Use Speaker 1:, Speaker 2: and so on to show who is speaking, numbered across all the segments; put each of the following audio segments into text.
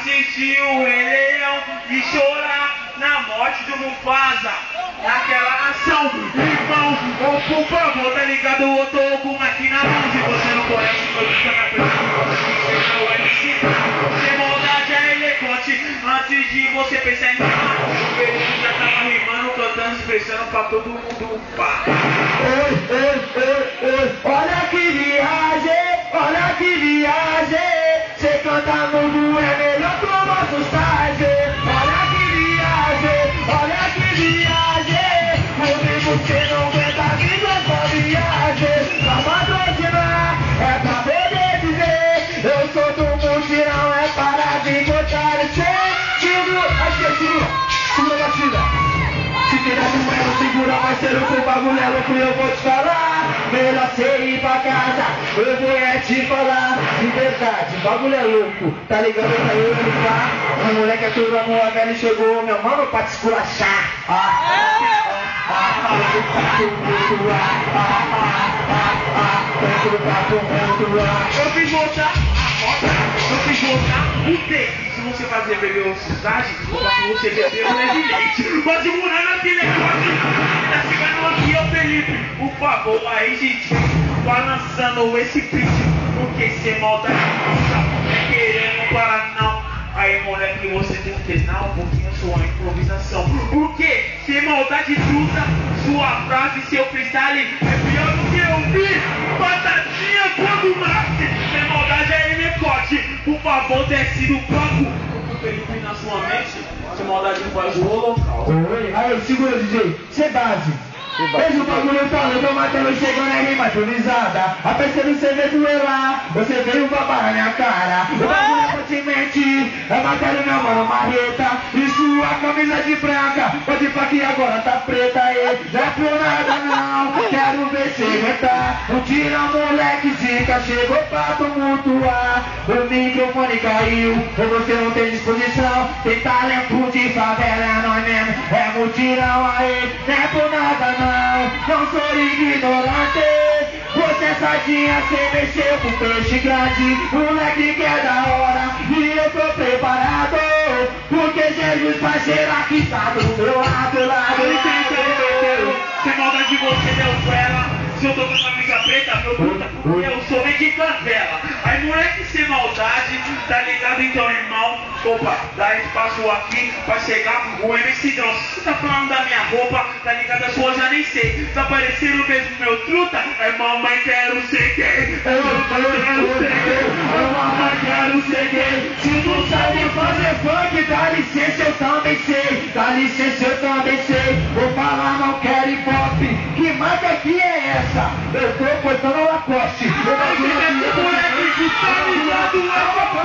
Speaker 1: assistir o Rei Leão e chorar na morte do Mufasa. Naquela ação, irmão, ou por favor, tá ligado? Eu tô com uma aqui na mão. Se você não conhece, eu tô na frente. Você é o MC. Sem maldade é elegante. Antes de você pensar em rimar, o Felipe já tava rimando, cantando, expressando pra todo mundo. Pá.
Speaker 2: Olha que viagem, olha que viagem. Cê canta mundo, é melhor que o nosso estágio. Olha que viagem, comigo cê não aguenta a vida essa viagem. Pra patrocinar, é pra poder dizer, eu sou do mutirão, é para de encontrar o sentido. Aqui, segura a batida. Se tiver de manhã, segura, parceiro, que o bagulho é louco e eu vou te falar. Melhor cê ir pra casa, eu vou te falar. De verdade, o bagulho é louco, tá ligado? Pra eu ficar. O moleque aturando a velha chegou, meu mano, pra te esculachar.
Speaker 1: Eu fiz voltar a moda, eu fiz voltar o quê? Se você fazer velocidade, ou se você beber um de leite. Mas o Murano aqui, né? Tá chegando aqui, ó Felipe. Por favor, aí, gente, balançando esse beat. Porque sem maldade, não tá querendo parar, não. Aí, moleque, você tem que treinar um pouquinho sua improvisação. Porque sem maldade truta, sua frase, seu freestyle é pior do que eu vi. Batatinha quando nasce, sem maldade é M-Corte. Por favor, desce do palco. O Felipe na sua mente, sem maldade faz o holocausto.
Speaker 2: Oi, aí, segura, DJ, cê base. Veja o bagulho falando, matando, chegando é rima atualizada. A perceber você vê duelar, você veio babar na minha cara. O bagulho é continente, é matéria meu mano marreta. E sua camisa de branca, pode ir pra que agora tá preta. E não é por nada não, quero ver cê aguentar. Não tira moleque, zica, chegou pra tumultuar. O microfone caiu, ou você não tem disposição. Tem talento de favela, é nós mesmo, é mutirão aí. Não é por nada não. Não sou ignorante. Você sardinha, cê mexeu com peixe grande. Moleque que é da hora e eu tô preparado. Porque Jesus parceiro aqui tá do meu lado.
Speaker 1: Sem maldade você deu ela. Se eu tô com a camisa preta, meu puta, eu sou meio de cancela. Aí moleque sem maldade, tá ligado então, irmão? Opa, dá espaço aqui pra chegar o MC Drão. Se você tá falando da minha roupa, tá ligado? A sua já nem sei. Tá parecendo mesmo meu truta? É mamãe, quero ser gay.
Speaker 2: Mamãe, quero ser gay. Se não sabe fazer funk, dá licença, eu também sei. Dá licença, eu também sei. Vou falar, não quero hip hop. Que marca que é essa? Eu tô cortando o Lacoste.
Speaker 1: Moleque que tá ligado lá pra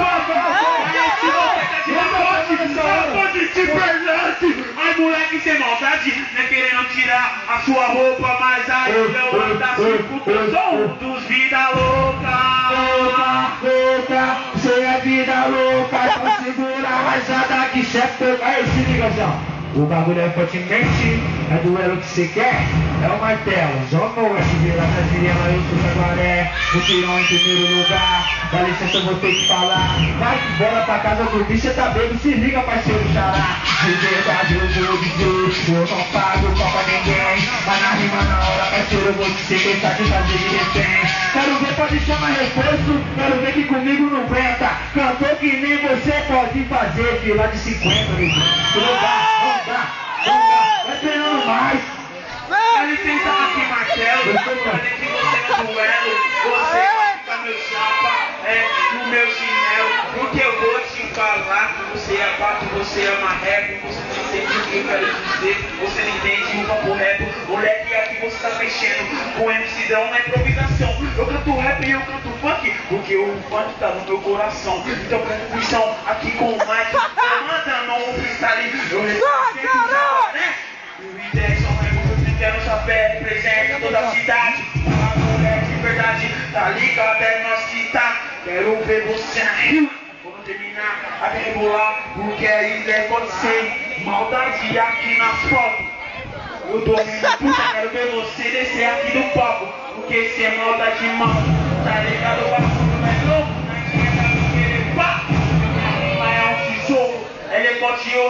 Speaker 1: Ai, moleque sem maldade, né, querendo tirar a sua roupa, mas aí eu ando assim, eu sou um dos vida louca.
Speaker 2: Louca, cê é vida louca. Então segura a rajada que chefe. Aí, se liga, João. O bagulho é continente, é duelo que cê quer, é o martelo. Joga o SB lá na Siriana, eu sou Jaguaré. O tirão em primeiro lugar, dá licença, eu vou ter que falar. Vai bola pra casa do bicho, cê tá bebo, se liga, parceiro xará. De verdade eu vou dizer, eu não pago pau pra ninguém. Mas na rima na hora, parceiro, eu vou te sequestrar, te fazer de refém. Quero ver, pode chamar reforço, quero ver que comigo não aguenta. Cantor que nem você pode fazer, fila de 50, meu Deus. Vai treinando mais.
Speaker 1: Dá licença aqui, Marcelo. Falei que você no duelo, você vai ficar meu chapa, no meu chinelo. Porque eu vou te falar, você é pato, você é marreco, você não entende o que eu quero dizer, você não entende o papo rap. Moleque, aqui você tá mexendo com MC Drão na improvisação. Eu canto rap e eu canto funk, porque o funk tá no meu coração. Então presta atenção aqui com o Mike, mandando um freestyle. Eu respeito né? E o Ideson é no chapéu, representa toda a cidade. Uma mulher de verdade, tá ligado? É nós que tá. Quero ver você na rio. Vamos terminar a rebolar, porque aí pode ser maldade aqui nas fotos. Eu tô muito puta, quero ver você descer aqui do palco. Porque se é maldade, mal, tá ligado? O bagulho é louco, na esquerda do querer pá. Mas é um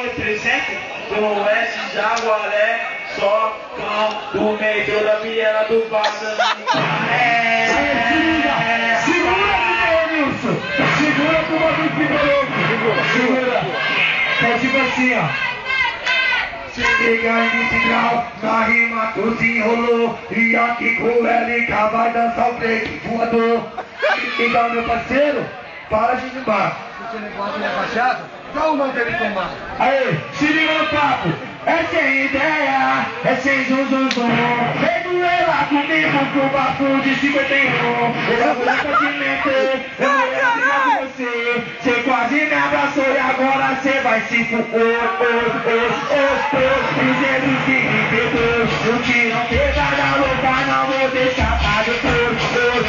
Speaker 1: 300, Zona Oeste, Jaguaré, Socão, do meio da Viela do Passa.
Speaker 2: Segura que o bagulho fica louco. Segura. É tipo assim, ó. Se liga em 20 graus, na rima tu se enrolou. E aqui com ele vai dançar o break voador. Então, meu parceiro, para de rimar.
Speaker 3: Você negócio de abaixado? Qual o nome dele tomar?
Speaker 2: Aí, se liga no papo. É sem ideia, é sem zum zum zum. Vem duelar comigo pro papo de 51. Eu vou sentimento, eu vou brigar com você. Você quase me abraçou e agora você vai se dizendo que me perdoou. Eu te não pegada louca, não vou deixar pra depois.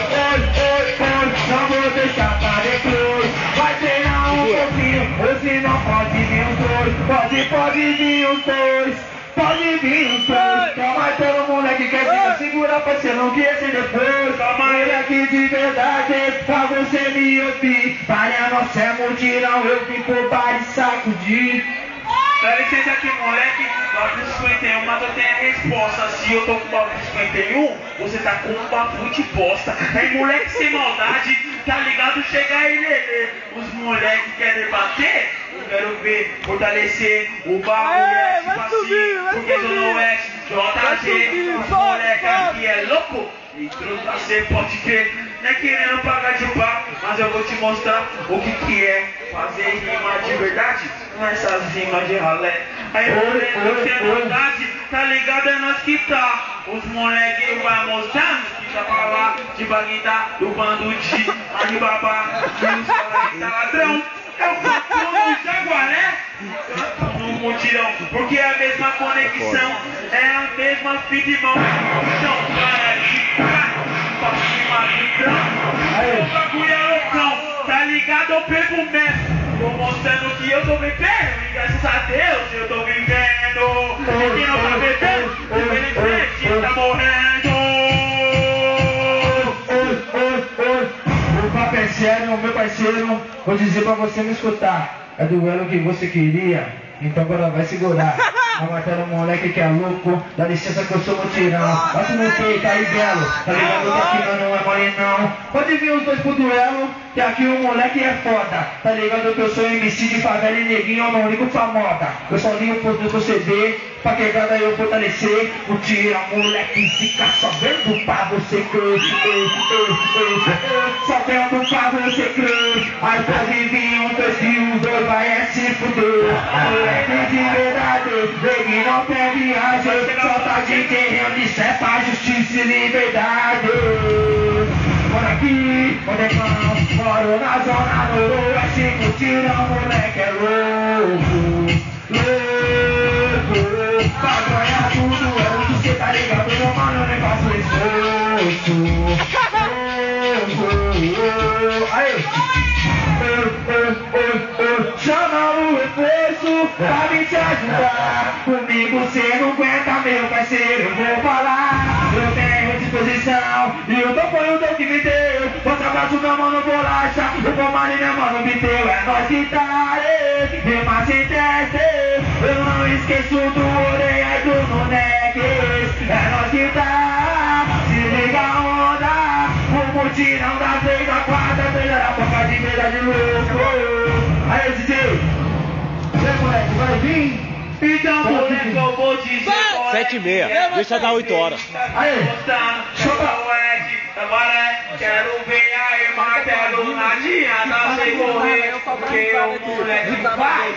Speaker 2: Não vou deixar pra depois. Vai treinar um pouquinho, ou se não pode vir os dois. Pode vir os dois. Pode vir os dois. Calma aí, pelo moleque que fica segura pra você não querer depois. Calma aí, moleque de verdade, pra você me ouvir. Para nossa é mutirão, eu vim por bar e sacudir.
Speaker 1: Dá licença aqui, moleque. Bagulho 51, mas eu tenho a resposta. Se eu tô com o bagulho 51, você tá com um bagulho de bosta. Aí, moleque sem maldade, tá ligado? Chega aí, Lelê. Os moleques querem bater, eu quero ver fortalecer o bagulho. É tipo assim, porque Zona Oeste, JG, os moleques aqui é louco. E truta, você pode crer. Não é querendo pagar de papo, mas eu vou te mostrar o que é fazer rima de verdade. Não é essas rimas de ralé. Aí, moleque, você é maldade, tá ligado? É nós que tá. Os moleques vai mostrando que já falar de Bagdá, do bando de Alibaba, e os caras tá ladrão. Eu canto no Jaguaré, canto no mutirão, porque é a mesma conexão, é a mesma fita de mão. Então, para de cá, pra cima do trão, o bagulho é loucão, tá ligado? Eu pego o mestre. Tô mostrando que eu tô bebendo, e graças a Deus eu tô vivendo. E quem não tá bebendo, infelizmente tá morrendo.
Speaker 2: O papo é sério, meu parceiro. Vou dizer pra você me escutar. É duelo que você queria, então agora vai segurar. Vai matando um moleque que é louco. Dá licença que eu sou mutirão. Bate no peito aí, belo. Tá ligado que aqui nós não é mole não. Pode vir os dois pro duelo, que aqui o moleque é foda. Tá ligado que eu sou MC de favela e neguinho, eu não ligo pra moda. Eu só ligo pro CD, pra quebrada eu fortalecer. Mutirão, moleque, fica só vendo pra você crer. Só vendo pra você crer. Aí pode vir um, dois e os dois vai é se fuder. Moleque de verdade, neguinho não tem viagem. Só tá de terreno, isso é pra justiça e liberdade. Por aqui, modecão, moro na zona noroeste. Mutirão, moleque é louco. Pra ganhar tudo é o que cê tá ligado, meu mano, eu nem faço esforço. Aí, chama o reforço pra me te ajudar. Comigo cê não aguenta, meu parceiro, eu vou falar. Eu tenho disposição e eu tô foi o Deus que me deu. Outro abraço, meu mano, bolacha. O comando, meu mano, me deu. É nós que tá, rima sem teste. Eu não esqueço do orelha e do Nunex. É nós que tá, se liga a onda. O mutirão da 3 a 4, a 3 a boca de meia de louco. Aí, DJ, e moleque, vai vir?
Speaker 1: Então, moleque, eu vou dizer.
Speaker 4: 7h30, deixa dar 8 horas.
Speaker 1: Aí, agora quero ver aí, martelo, não adianta você correr, porque o moleque vai.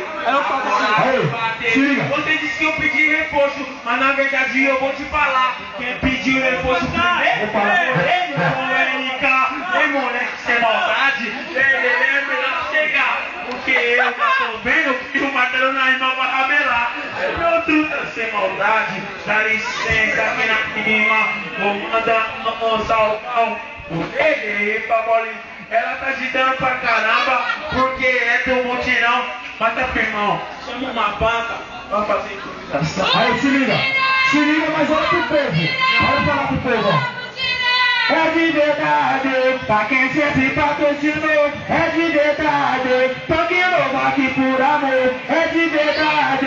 Speaker 1: Você disse que eu pedi reforço, mas na verdade eu vou te falar. Quem pediu reforço primeiro? Ei, moleque, sem maldade, ele é melhor chegar. Porque eu já tô vendo que o martelo na rima vai rabelar. Meu truta sem maldade, dá licença aqui na rima. Vou mandar um salvão. Ele, Pabolinho, ela tá agitando pra caramba, porque é do mutirão. Mas tá, irmão, chama uma banda, vamos fazer improvisação.
Speaker 2: Aí, se liga, mas olha pro povo. Olha falar pro povo, ó. É de verdade, pra quem sempre patrocinou. É de verdade, toque novo aqui por amor. É de verdade.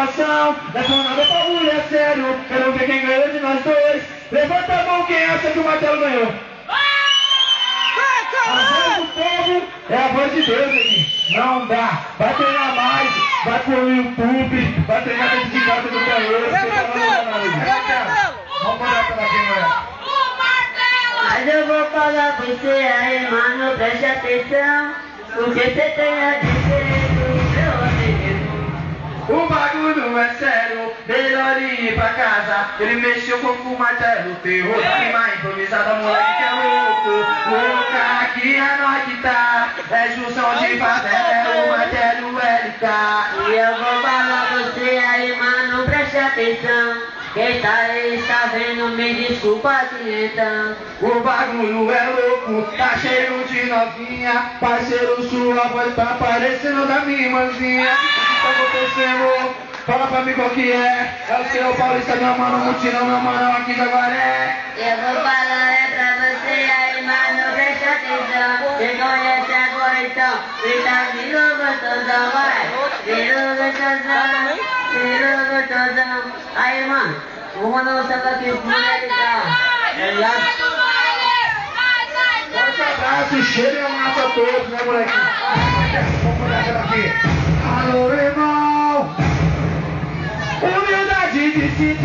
Speaker 2: situação. Dessa nada pra mulher, sério. Quero ver quem ganhou de nós dois. Levanta a mão quem acha que o Martelo ganhou. A voz do povo é a voz de Deus, neguinho. Não dá. Vai treinar mais. Vai pro YouTube. Vai treinar dentro de casa do banheiro. Vamos mandar pra quem não é.
Speaker 5: Mas eu vou falar pra você aí, mano, preste atenção. O que você tem a dizer do meu amigo?
Speaker 2: O bagulho é sério, melhor ir pra casa. Ele mexeu com o martelo, terror da rima improvisada, moleque que é louco. Louca, aqui é nós que tá. É junção de favela, é o martelo LK.
Speaker 5: E eu vou falar pra você aí, mano, preste atenção. Quem tá aí está vendo, me desculpa aqui então.
Speaker 2: O bagulho é louco, tá cheio de novinha. Parceiro, sua voz tá parecendo da minha irmãzinha. O que tá acontecendo? Fala pra mim qual que é. É o seu Paulista, meu mano, mutirão, meu mano, aqui da Guaré.
Speaker 5: Eu vou falar é pra você aí, mano, preste atenção. Você conhece agora então, grita, virou gostosão, vai. Virou gostosão, virou gostosão. Aí, mano, vou mandar um salve aqui pro moleque da...
Speaker 2: Forte abraço, cheiro e abraço a todos, né, molequinho? Vamos mandar aquela aqui. Alô, irmão! Humildade de se